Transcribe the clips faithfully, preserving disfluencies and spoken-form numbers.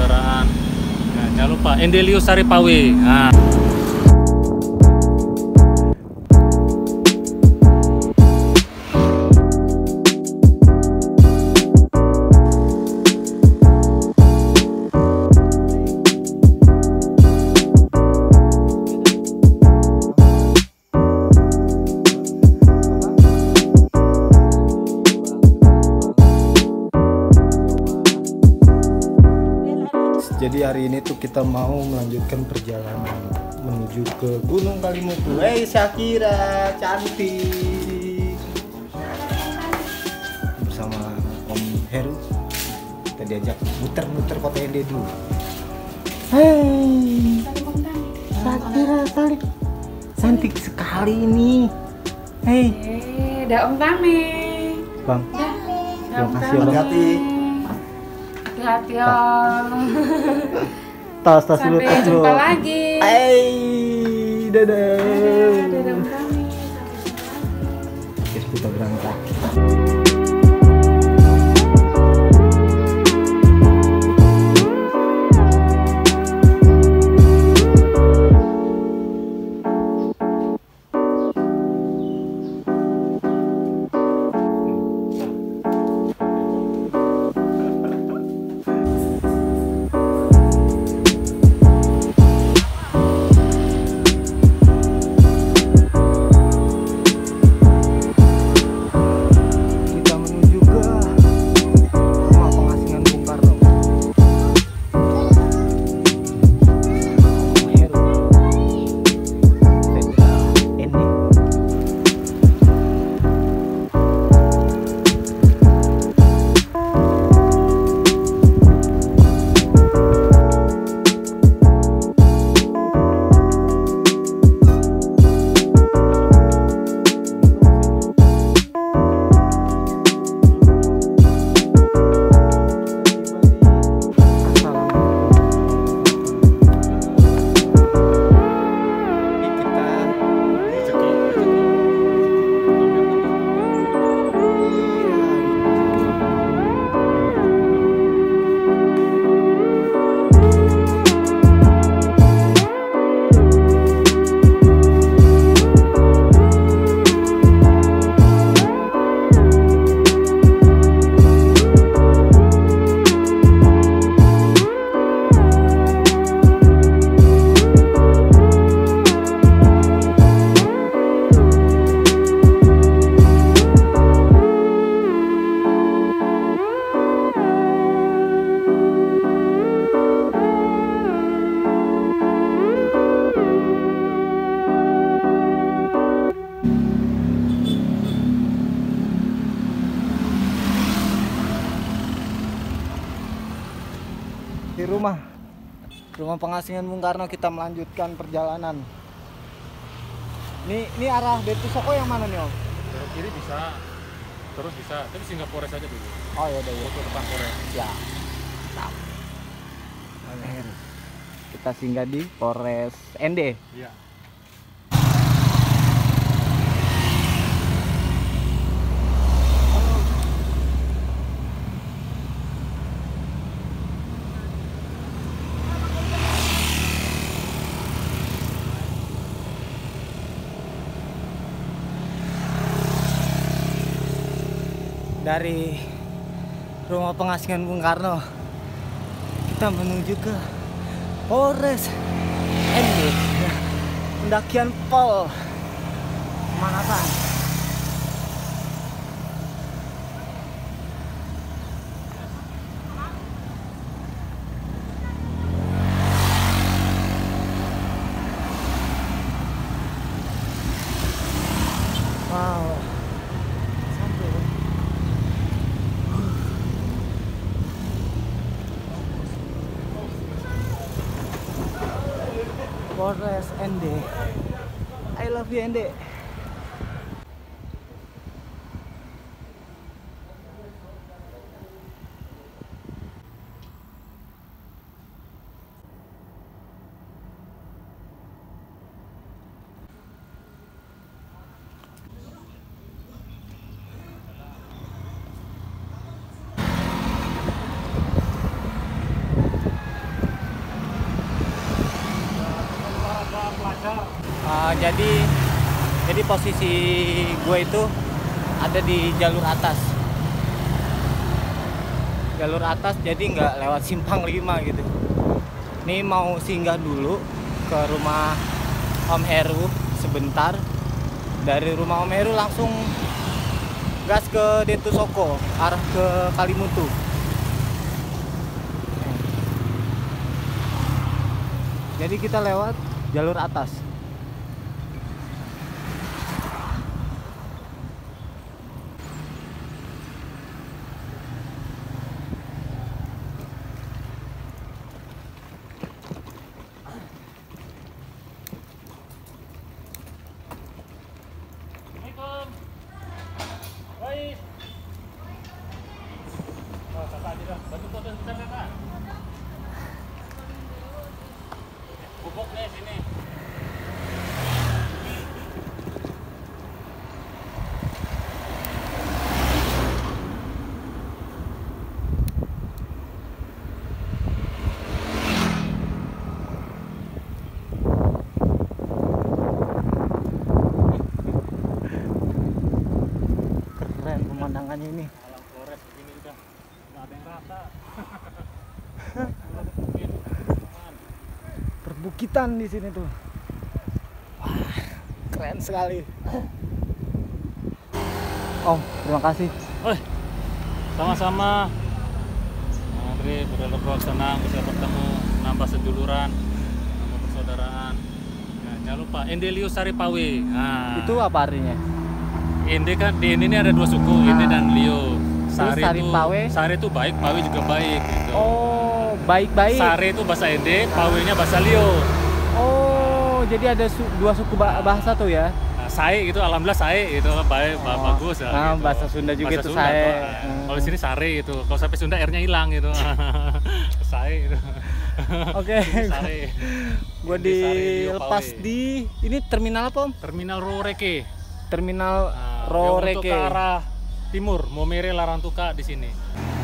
kendaraan. Nah, jangan lupa Endelius Saripawe. Nah. Jadi hari ini tuh kita mau melanjutkan perjalanan menuju ke Gunung Kalimutu. Hey Shakira, cantik. Bersama Om Heru, kita diajak muter-muter kota Ende dulu. Hey Shakira, cantik, cantik sekali ini. Hey, Eh, dah Om Tame. Bang, Dah, terima Om kasih ya, Tame. Bang. Hati-hati. Hati-hati Om. Tas tas dulu, Sampai tas dulu. jumpa lagi. Hey, dadah. Dadah, dadah Om Tame. Sampai jumpa lagi. Guys, kita berangkat. Di rumah rumah pengasingan Bung Karno kita melanjutkan perjalanan. Ini ini arah Betusoko yang mana nih Om? Belok kiri bisa, terus bisa, tapi singgah Polres aja dulu. Oh ya udah ya. Foto depan Polres. Ya. Mantap. Kita singgah di Polres Ende. Iya. Dari rumah pengasingan Bung Karno kita menuju ke Polres Ende, pendakian Pol Manasan. Wow, sampai. Polres Ende. I love you Ende. Uh, jadi jadi posisi gue itu ada di jalur atas. Jalur atas jadi nggak lewat simpang lima gitu. Ini mau singgah dulu ke rumah Om Heru sebentar. Dari rumah Om Heru langsung gas ke Detu Soko, arah ke Kalimutu. Jadi kita lewat jalur atas. Bantu foto sebentar kakak. Bubuk nih sini. Keren pemandangannya ini. Alam Flores begini udah nggak ada yang rata. Perbukitan di sini tuh. Wah, keren sekali. Om, terima kasih. Oi, sama-sama. Andre, berlepas senang bisa bertemu, nambah seduluran, nambah persaudaraan. Nah, jangan lupa Endelio Sari Pawe. Nah, Itu apa artinya? Ende kan di Ende ini ada dua suku, Ende Ah. dan Lio. Sari Sari itu Pawe? Sari itu baik, Pawe juga baik gitu. Oh, baik-baik. Sari itu bahasa Ende, Pawe-nya bahasa Lio. Oh, jadi ada su- dua suku ba- bahasa tuh ya? Nah, Sae gitu, alhamdulillah Sae itu baik, ba- Oh. bagus ya. Ah, gitu. bahasa Sunda juga Bahasa itu Sunda Sae. tuh, ah. Hmm. Kalau di sini Sare gitu. Kalau sampai Sunda R-nya hilang gitu. Sae gitu. Oke. Ini Sare. Gue Ende Sari, Lio, dilepas Pawe. di ini terminal apa, Om? Terminal Roreke. Terminal Nah, yang untuk Roreke. ke arah timur, Momere Larantuka di sini.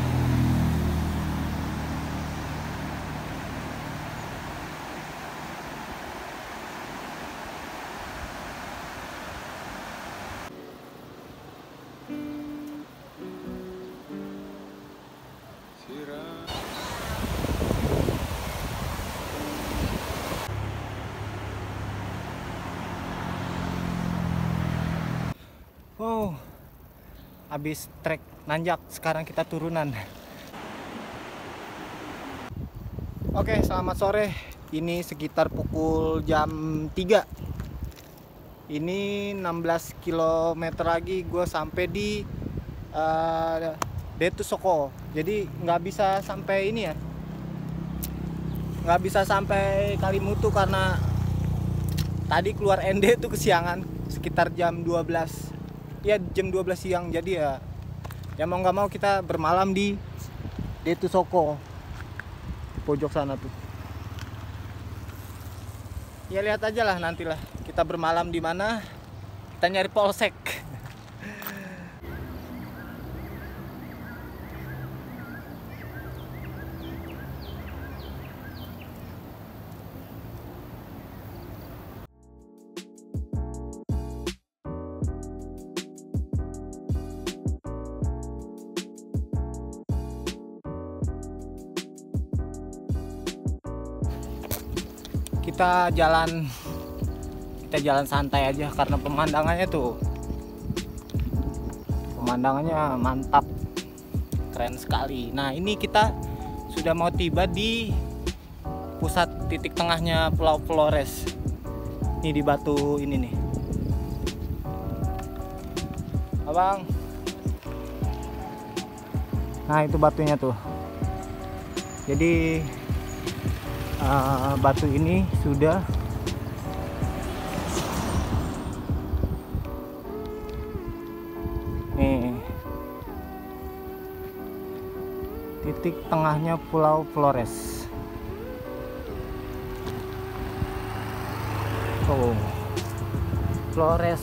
Wow, habis trek nanjak, sekarang kita turunan. Oke, selamat sore. Ini sekitar pukul jam tiga. Ini enam belas kilometer lagi gue sampai di uh, Detu Soko. Jadi nggak bisa sampai ini ya, nggak bisa sampai Kalimutu karena tadi keluar Ende tuh kesiangan sekitar jam dua belas. Ya jam dua belas siang, jadi ya ya mau nggak mau kita bermalam di Detu Soko, pojok sana tuh. Ya lihat aja lah nantilah kita bermalam di mana, kita nyari polsek. Kita jalan kita jalan santai aja karena pemandangannya tuh pemandangannya mantap, keren sekali. Nah ini kita sudah mau tiba di pusat titik tengahnya Pulau Flores. Ini di batu ini nih, abang. Nah itu batunya tuh. Jadi Uh, batu ini sudah nih titik tengahnya Pulau Flores. Oh, Flores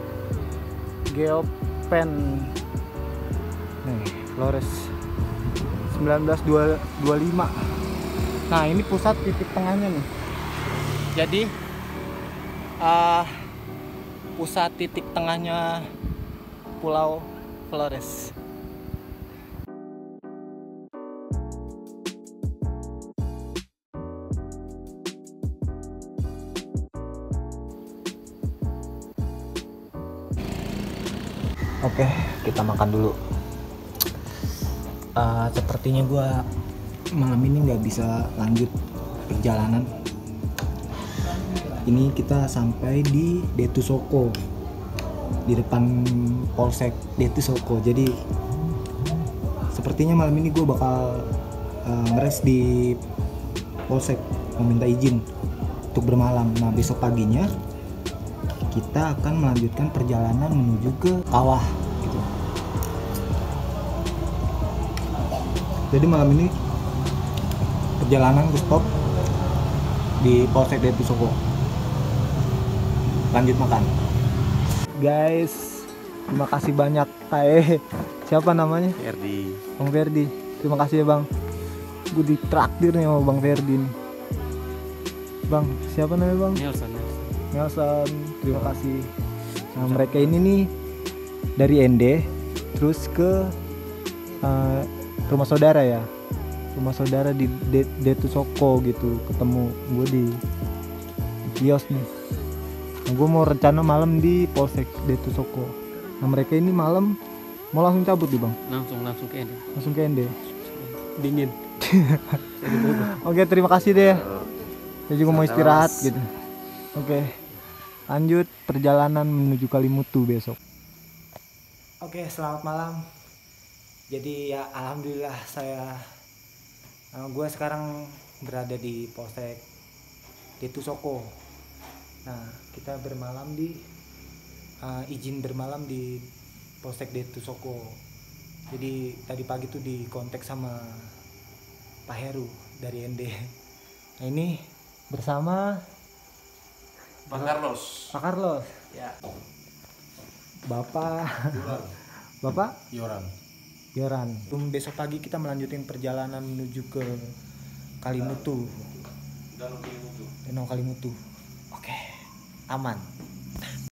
Geopen nih, Flores seribu sembilan ratus dua puluh lima. Nah ini pusat titik tengahnya nih. Jadi uh, pusat titik tengahnya Pulau Flores. Oke, kita makan dulu. Uh, sepertinya gue malam ini nggak bisa lanjut perjalanan. Ini kita sampai di Detusoko, di depan Polsek Detusoko. Jadi sepertinya malam ini gue bakal uh, ngeres di Polsek, meminta izin untuk bermalam. Nah besok paginya kita akan melanjutkan perjalanan menuju ke kawah gitu. Jadi malam ini perjalanan ke stop di Polsek Detusoko. Lanjut makan. Guys, terima kasih banyak. Tae, siapa namanya? Ferdi. Bang Ferdi. Terima kasih ya Bang. Gue ditraktir nih sama Bang Ferdi nih. Bang, siapa namanya Bang? Nelson. Nelson, terima kasih. Nah mereka ini nih dari N D terus ke uh, rumah saudara ya, rumah saudara di Detusoko gitu. Ketemu gue di, di kios nih. Nah, gue mau rencana malam di Polsek Detusoko. Nah mereka ini malam mau langsung cabut nih Bang? Langsung langsung ke N D. Langsung ke N D. Dingin. Oke, terima kasih deh. Saya juga mau istirahat gitu. Oke, lanjut perjalanan menuju Kalimutu besok. Oke, selamat malam. Jadi ya alhamdulillah saya, uh, gue sekarang berada di Polsek Detusoko. Nah kita bermalam di uh, izin bermalam di Polsek Detusoko. Jadi tadi pagi tuh di kontak sama Pak Heru dari N D. Nah ini bersama Pak Carlos. Pak Carlos. Ya. Bapak. Bapak Yoran. Yoran. Besok pagi kita melanjutkan perjalanan menuju ke Kalimutu. Danau Kalimutu. Danau Kalimutu. Oke, aman.